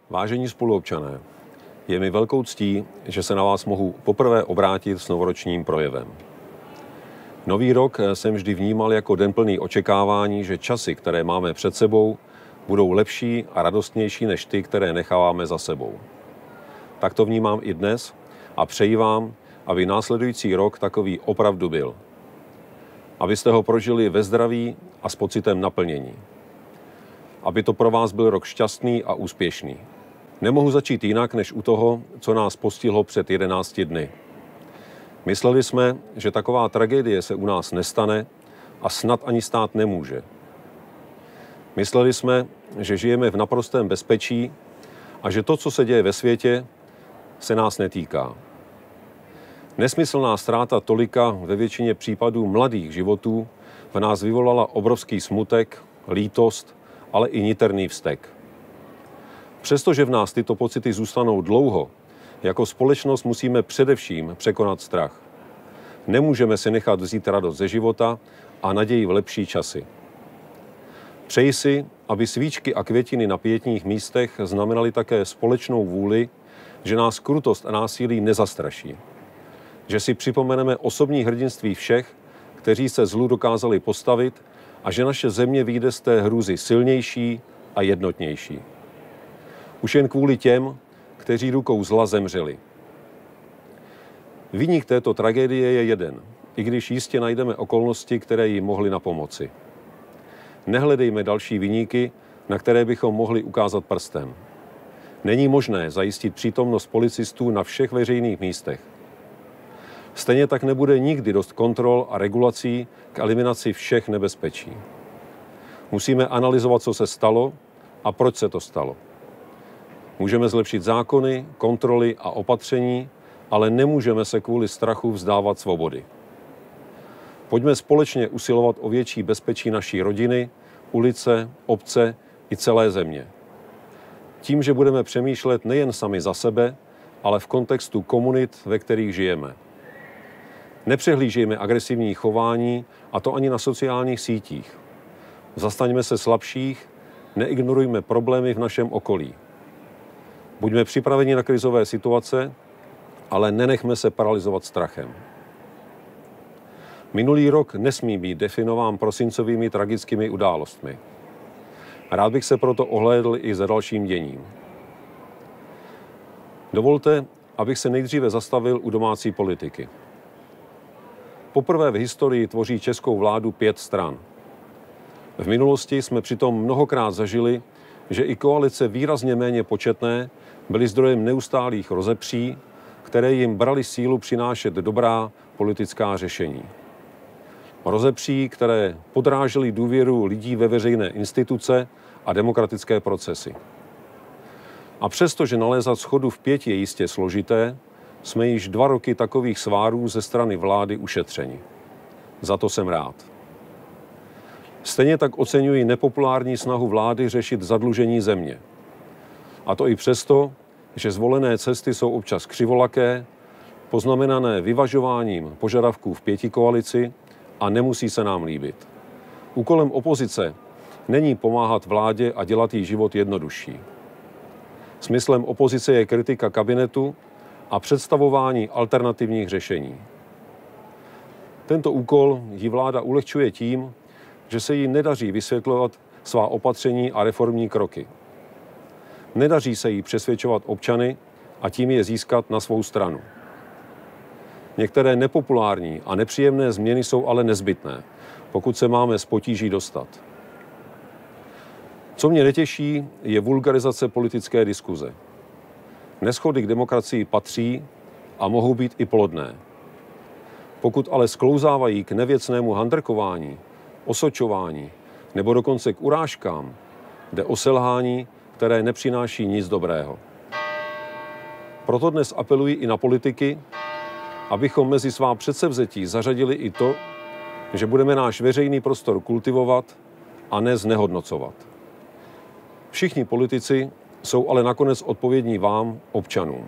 Vážení spoluobčané, je mi velkou ctí, že se na vás mohu poprvé obrátit s novoročním projevem. Nový rok jsem vždy vnímal jako den plný očekávání, že časy, které máme před sebou, budou lepší a radostnější než ty, které necháváme za sebou. Tak to vnímám i dnes a přeji vám, aby následující rok takový opravdu byl. Abyste ho prožili ve zdraví a s pocitem naplnění. Aby to pro vás byl rok šťastný a úspěšný. Nemohu začít jinak, než u toho, co nás postihlo před 11 dny. Mysleli jsme, že taková tragédie se u nás nestane a snad ani stát nemůže. Mysleli jsme, že žijeme v naprostém bezpečí a že to, co se děje ve světě, se nás netýká. Nesmyslná ztráta tolika ve většině případů mladých životů v nás vyvolala obrovský smutek, lítost, ale i niterný vztek. Přestože v nás tyto pocity zůstanou dlouho, jako společnost musíme především překonat strach. Nemůžeme si nechat vzít radost ze života a naději v lepší časy. Přeji si, aby svíčky a květiny na pietních místech znamenaly také společnou vůli, že nás krutost a násilí nezastraší. Že si připomeneme osobní hrdinství všech, kteří se zlu dokázali postavit a že naše země vyjde z té hrůzy silnější a jednotnější. Už jen kvůli těm, kteří rukou zla zemřeli. Viník této tragédie je jeden, i když jistě najdeme okolnosti, které jí mohly napomoci. Nehledejme další viníky, na které bychom mohli ukázat prstem. Není možné zajistit přítomnost policistů na všech veřejných místech. Stejně tak nebude nikdy dost kontrol a regulací k eliminaci všech nebezpečí. Musíme analyzovat, co se stalo a proč se to stalo. Můžeme zlepšit zákony, kontroly a opatření, ale nemůžeme se kvůli strachu vzdávat svobody. Pojďme společně usilovat o větší bezpečí naší rodiny, ulice, obce i celé země. Tím, že budeme přemýšlet nejen sami za sebe, ale v kontextu komunit, ve kterých žijeme. Nepřehlížejme agresivní chování, a to ani na sociálních sítích. Zastaňme se slabších, neignorujme problémy v našem okolí. Buďme připraveni na krizové situace, ale nenechme se paralyzovat strachem. Minulý rok nesmí být definován prosincovými tragickými událostmi. Rád bych se proto ohlédl i za dalším děním. Dovolte, abych se nejdříve zastavil u domácí politiky. Poprvé v historii tvoří českou vládu 5 stran. V minulosti jsme přitom mnohokrát zažili, že i koalice výrazně méně početné byly zdrojem neustálých rozepří, které jim brali sílu přinášet dobrá politická řešení. Rozepří, které podrážely důvěru lidí ve veřejné instituce a demokratické procesy. A přestože nalézat shodu v 5 je jistě složité, jsme již 2 roky takových svárů ze strany vlády ušetřeni. Za to jsem rád. Stejně tak oceňuji nepopulární snahu vlády řešit zadlužení země. A to i přesto, že zvolené cesty jsou občas křivolaké, poznamenané vyvažováním požadavků v 5 koalici a nemusí se nám líbit. Úkolem opozice není pomáhat vládě a dělat jí život jednodušší. Smyslem opozice je kritika kabinetu a představování alternativních řešení. Tento úkol jí vláda ulehčuje tím, že se jí nedaří vysvětlovat svá opatření a reformní kroky. Nedaří se jí přesvědčovat občany a tím je získat na svou stranu. Některé nepopulární a nepříjemné změny jsou ale nezbytné, pokud se máme z potíží dostat. Co mě netěší, je vulgarizace politické diskuze. Neshody k demokracii patří a mohou být i plodné. Pokud ale sklouzávají k nevěcnému handrkování, osočování nebo dokonce k urážkám, jde o selhání, které nepřináší nic dobrého. Proto dnes apeluji i na politiky, abychom mezi svá předsevzetí zařadili i to, že budeme náš veřejný prostor kultivovat a ne znehodnocovat. Všichni politici jsou ale nakonec odpovědní vám, občanům.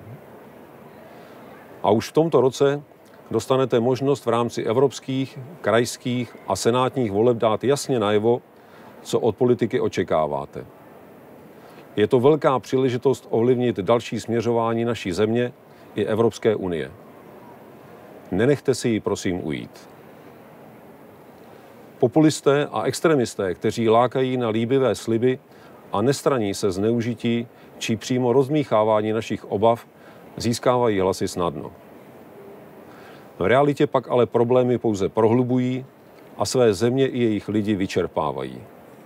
A už v tomto roce dostanete možnost v rámci evropských, krajských a senátních voleb dát jasně najevo, co od politiky očekáváte. Je to velká příležitost ovlivnit další směřování naší země i Evropské unie. Nenechte si ji prosím ujít. Populisté a extremisté, kteří lákají na líbivé sliby a nestraní se zneužití či přímo rozmíchávání našich obav, získávají hlasy snadno. V realitě pak ale problémy pouze prohlubují a své země i jejich lidi vyčerpávají.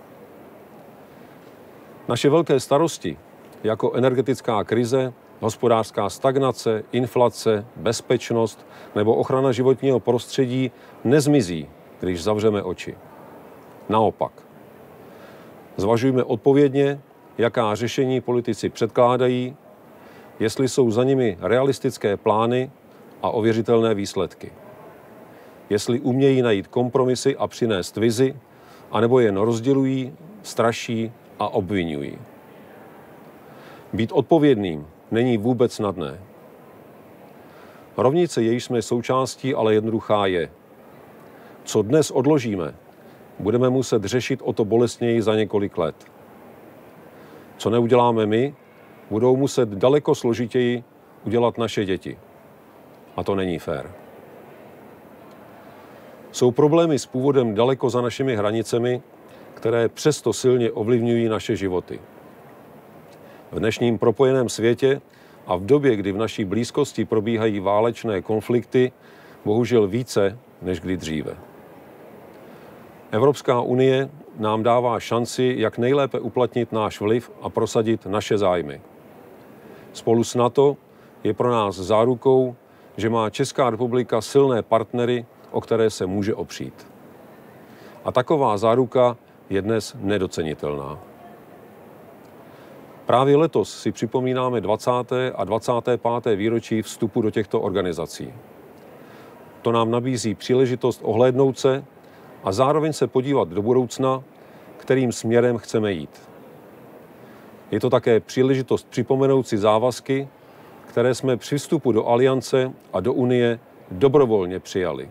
Naše velké starosti, jako energetická krize, hospodářská stagnace, inflace, bezpečnost nebo ochrana životního prostředí, nezmizí, když zavřeme oči. Naopak. Zvažujme odpovědně, jaká řešení politici předkládají, jestli jsou za nimi realistické plány a ověřitelné výsledky. Jestli umějí najít kompromisy a přinést vizi, anebo jen rozdělují, straší a obvinují. Být odpovědným není vůbec snadné. Rovnice, jejíž jsme součástí, ale jednoduchá je. Co dnes odložíme, budeme muset řešit o to bolestněji za několik let. Co neuděláme my, budou muset daleko složitěji udělat naše děti. A to není fér. Jsou problémy s původem daleko za našimi hranicemi, které přesto silně ovlivňují naše životy. V dnešním propojeném světě a v době, kdy v naší blízkosti probíhají válečné konflikty, bohužel více než kdy dříve. Evropská unie nám dává šanci, jak nejlépe uplatnit náš vliv a prosadit naše zájmy. Spolu s NATO je pro nás zárukou, že má Česká republika silné partnery, o které se může opřít. A taková záruka je dnes nedocenitelná. Právě letos si připomínáme 20. a 25. výročí vstupu do těchto organizací. To nám nabízí příležitost ohlédnout se a zároveň se podívat do budoucna, kterým směrem chceme jít. Je to také příležitost připomenout si závazky, které jsme při vstupu do Aliance a do Unie dobrovolně přijali.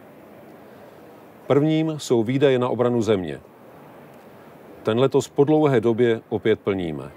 Prvním jsou výdaje na obranu země. Ten letos po dlouhé době opět plníme.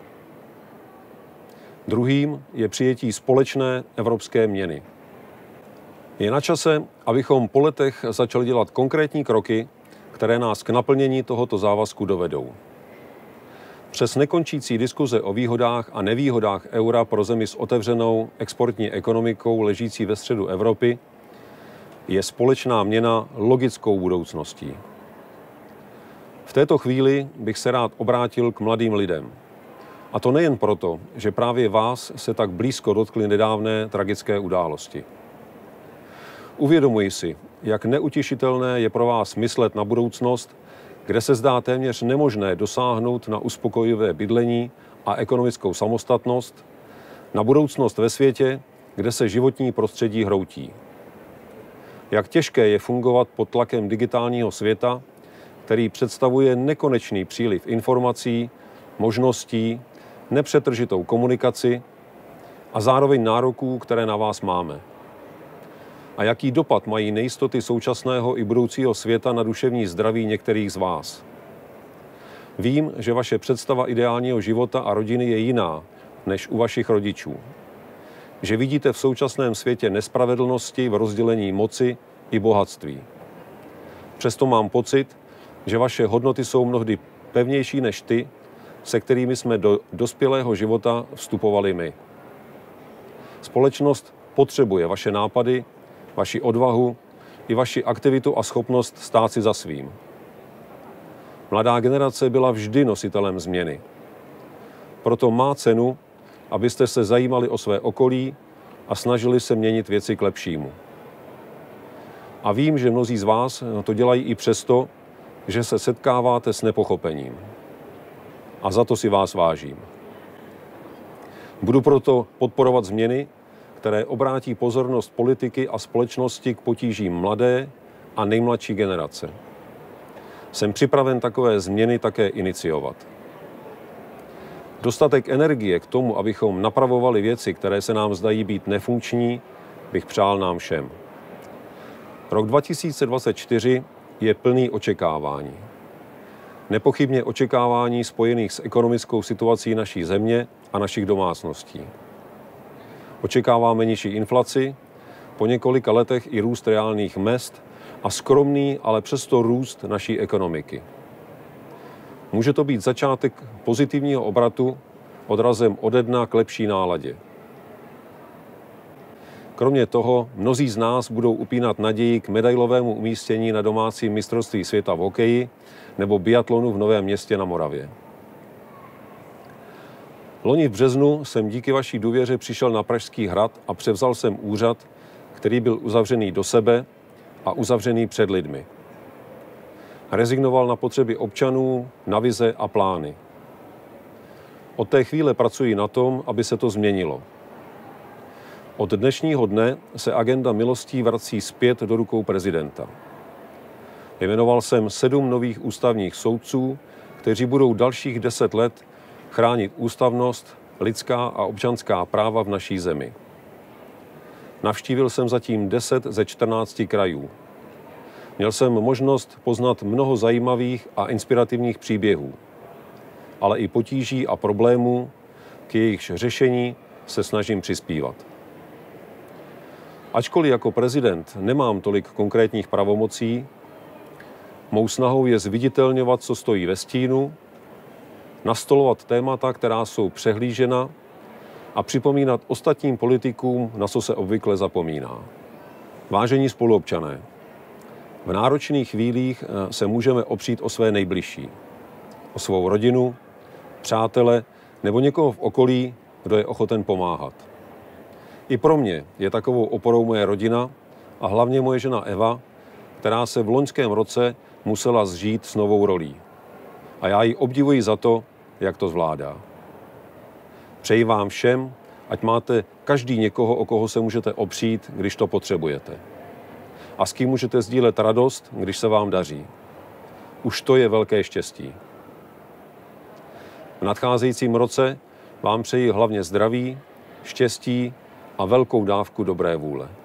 Druhým je přijetí společné evropské měny. Je na čase, abychom po letech začali dělat konkrétní kroky, které nás k naplnění tohoto závazku dovedou. Přes nekončící diskuze o výhodách a nevýhodách eura pro zemi s otevřenou exportní ekonomikou ležící ve středu Evropy je společná měna logickou budoucností. V této chvíli bych se rád obrátil k mladým lidem. A to nejen proto, že právě vás se tak blízko dotkly nedávné tragické události. Uvědomuji si, jak neutěšitelné je pro vás myslet na budoucnost, kde se zdá téměř nemožné dosáhnout na uspokojivé bydlení a ekonomickou samostatnost, na budoucnost ve světě, kde se životní prostředí hroutí. Jak těžké je fungovat pod tlakem digitálního světa, který představuje nekonečný příliv informací, možností, nepřetržitou komunikaci a zároveň nároků, které na vás máme. A jaký dopad mají nejistoty současného i budoucího světa na duševní zdraví některých z vás. Vím, že vaše představa ideálního života a rodiny je jiná než u vašich rodičů. Že vidíte v současném světě nespravedlnosti v rozdělení moci i bohatství. Přesto mám pocit, že vaše hodnoty jsou mnohdy pevnější než ty, se kterými jsme do dospělého života vstupovali my. Společnost potřebuje vaše nápady, vaši odvahu i vaši aktivitu a schopnost stát si za svým. Mladá generace byla vždy nositelem změny. Proto má cenu, abyste se zajímali o své okolí a snažili se měnit věci k lepšímu. A vím, že mnozí z vás to dělají i přesto, že se setkáváte s nepochopením. A za to si vás vážím. Budu proto podporovat změny, které obrátí pozornost politiky a společnosti k potížím mladé a nejmladší generace. Jsem připraven takové změny také iniciovat. Dostatek energie k tomu, abychom napravovali věci, které se nám zdají být nefunkční, bych přál nám všem. Rok 2024 je plný očekávání. nepochybně očekávání spojených s ekonomickou situací naší země a našich domácností. Očekáváme nižší inflaci, po několika letech i růst reálných mezd a skromný, ale přesto růst naší ekonomiky. Může to být začátek pozitivního obratu odrazem ode dna k lepší náladě. Kromě toho mnozí z nás budou upínat naději k medailovému umístění na domácím mistrovství světa v hokeji nebo biatlonu v Novém Městě na Moravě. Loni v březnu jsem díky vaší důvěře přišel na Pražský hrad a převzal jsem úřad, který byl uzavřený do sebe a uzavřený před lidmi. Rezignoval na potřeby občanů, na vize a plány. Od té chvíle pracuji na tom, aby se to změnilo. Od dnešního dne se agenda milostí vrací zpět do rukou prezidenta. Jmenoval jsem 7 nových ústavních soudců, kteří budou dalších 10 let chránit ústavnost, lidská a občanská práva v naší zemi. Navštívil jsem zatím 10 ze 14 krajů. Měl jsem možnost poznat mnoho zajímavých a inspirativních příběhů, ale i potíží a problémů, k jejichž řešení se snažím přispívat. Ačkoliv jako prezident nemám tolik konkrétních pravomocí, mou snahou je zviditelňovat, co stojí ve stínu, nastolovat témata, která jsou přehlížena a připomínat ostatním politikům, na co se obvykle zapomíná. Vážení spoluobčané, v náročných chvílích se můžeme opřít o své nejbližší, o svou rodinu, přátele nebo někoho v okolí, kdo je ochoten pomáhat. I pro mě je takovou oporou moje rodina a hlavně moje žena Eva, která se v loňském roce musela zžít s novou rolí. A já ji obdivuji za to, jak to zvládá. Přeji vám všem, ať máte každý někoho, o koho se můžete opřít, když to potřebujete. A s kým můžete sdílet radost, když se vám daří. Už to je velké štěstí. V nadcházejícím roce vám přeji hlavně zdraví, štěstí a velkou dávku dobré vůle.